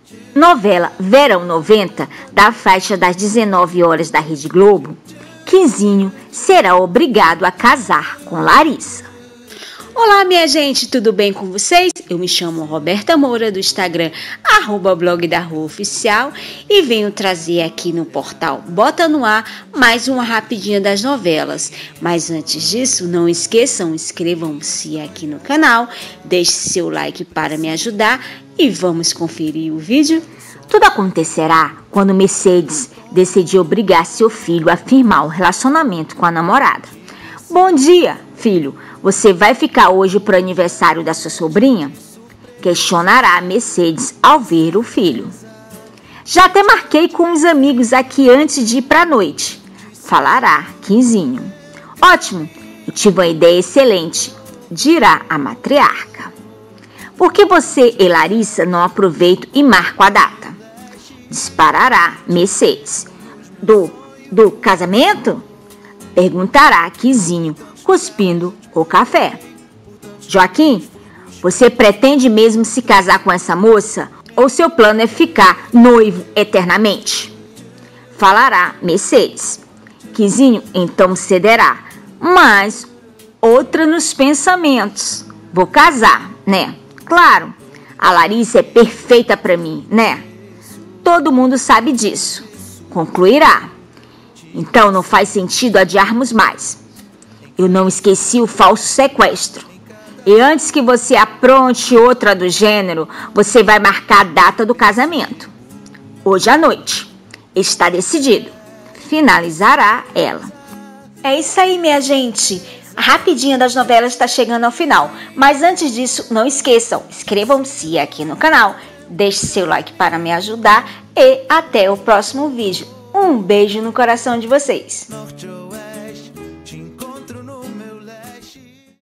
Novela Verão 90, da faixa das 19 horas da Rede Globo, Quinzinho será obrigado a casar com Larissa. Olá, minha gente, tudo bem com vocês? Eu me chamo Roberta Moura, do Instagram, @blog da Rua Oficial, e venho trazer aqui no portal Bota no Ar mais uma rapidinha das novelas. Mas antes disso, não esqueçam, inscrevam-se aqui no canal, deixe seu like para me ajudar e vamos conferir o vídeo. Tudo acontecerá quando Mercedes decidiu obrigar seu filho a firmar um relacionamento com a namorada. Bom dia, filho. Você vai ficar hoje para o aniversário da sua sobrinha? Questionará Mercedes ao ver o filho. Já até marquei com os amigos aqui antes de ir para a noite, falará Quinzinho. Ótimo, eu tive uma ideia excelente, dirá a matriarca. Por que você e Larissa não aproveitam e marcam a data? Disparará Mercedes. Do casamento? Perguntará Quinzinho, cuspindo o café. Joaquim, você pretende mesmo se casar com essa moça? Ou seu plano é ficar noivo eternamente? Falará Mercedes. Quinzinho então cederá, mas outra nos pensamentos. Vou casar, né? Claro, a Larissa é perfeita para mim, né? Todo mundo sabe disso. Concluirá. Então não faz sentido adiarmos mais. Eu não esqueci o falso sequestro. E antes que você apronte outra do gênero, você vai marcar a data do casamento. Hoje à noite. Está decidido. Finalizará ela. É isso aí, minha gente. A rapidinha das novelas está chegando ao final. Mas antes disso, não esqueçam, inscrevam-se aqui no canal, deixe seu like para me ajudar e até o próximo vídeo. Um beijo no coração de vocês.